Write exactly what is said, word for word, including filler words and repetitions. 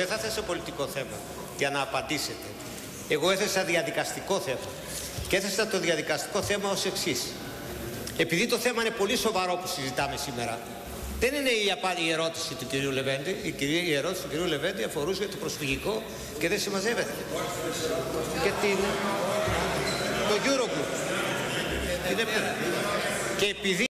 δεν θα θέσω πολιτικό θέμα για να απαντήσετε. Εγώ έθεσα διαδικαστικό θέμα. Και έθεσα το διαδικαστικό θέμα ως εξής. Επειδή το θέμα είναι πολύ σοβαρό που συζητάμε σήμερα, δεν είναι η, απα... η ερώτηση του κυρίου Λεβέντη. Η, κυρία... η ερώτηση του κυρίου Λεβέντη αφορούσε το προσφυγικό και δεν συμμαζεύεται. Και την... το Eurogroup. Και επειδή